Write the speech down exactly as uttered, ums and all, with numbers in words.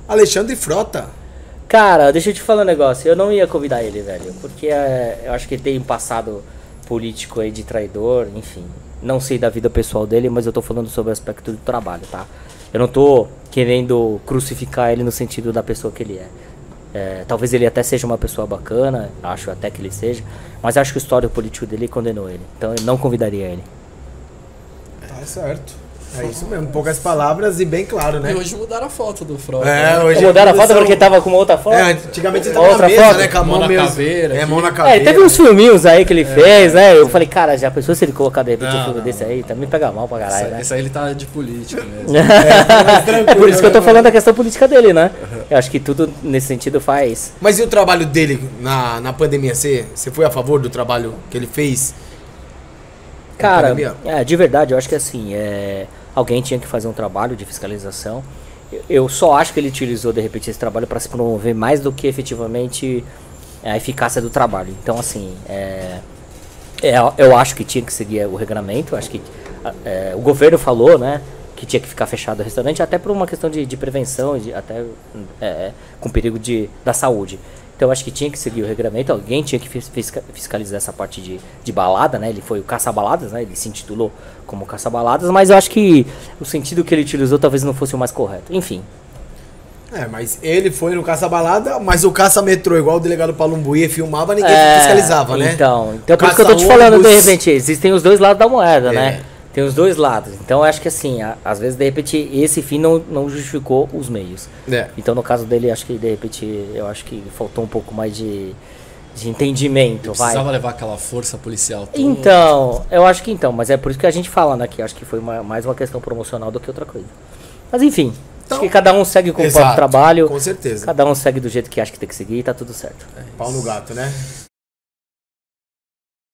Alexandre Frota. Cara, deixa eu te falar um negócio. Eu não ia convidar ele, velho. Porque é, eu acho que ele tem um passado político aí de traidor, enfim. Não sei da vida pessoal dele, mas eu tô falando sobre o aspecto do trabalho, tá? Eu não tô querendo crucificar ele no sentido da pessoa que ele é. É, talvez ele até seja uma pessoa bacana, acho até que ele seja, mas acho que o histórico político dele condenou ele. Então eu não convidaria ele. Tá certo. É isso mesmo, poucas palavras e bem claro, né? E hoje mudaram a foto do Frota. É, hoje mudaram a foto porque tava com uma outra foto? É, antigamente ele tava outra na mesa, foto? né? Com a mão, Mão na meio... caveira. É, mão na É, caveira. teve uns filminhos aí que ele fez, né? Eu falei, cara, já pensou se ele colocar de repente um filme desse aí? Também pega mal pra caralho, Esse, né? esse aí ele tá de política mesmo. É por isso que eu tô falando da questão política dele, né? Eu acho que tudo nesse sentido faz. Mas e o trabalho dele na, na pandemia? Você, você foi a favor do trabalho que ele fez? na Cara, pandemia? é, de verdade, eu acho que assim, é, alguém tinha que fazer um trabalho de fiscalização. Eu, eu só acho que ele utilizou, de repente, esse trabalho para se promover mais do que efetivamente a eficácia do trabalho. Então, assim, é, é, eu acho que tinha que seguir o regulamento. Eu acho que é, o governo falou, né, que tinha que ficar fechado o restaurante, até por uma questão de, de prevenção, de, até é, com perigo de, da saúde. Então eu acho que tinha que seguir o regulamento, alguém tinha que fisca, fiscalizar essa parte de, de balada, né? Ele foi o caça-baladas, né? Ele se intitulou como caça-baladas, mas eu acho que o sentido que ele utilizou talvez não fosse o mais correto. Enfim. É, mas ele foi no caça-balada, mas o caça-metrô, igual o delegado Palumbu ia filmava, ninguém É, fiscalizava, né? Então, então por isso que eu tô te falando, de repente, existem os dois lados da moeda, É. né? Tem os dois lados. Então eu acho que assim, a, às vezes de repente esse fim não, não justificou os meios. É. Então no caso dele, acho que de repente, eu acho que faltou um pouco mais de, de entendimento, vai. Precisava levar aquela força policial toda. Então, eu acho que então, mas é por isso que a gente fala, né, que acho que foi uma, mais uma questão promocional do que outra coisa. Mas enfim, Então, acho que cada um segue com o exato, próprio trabalho. com certeza. Cada um segue do jeito que acha que tem que seguir e tá tudo certo. Pau no gato, né?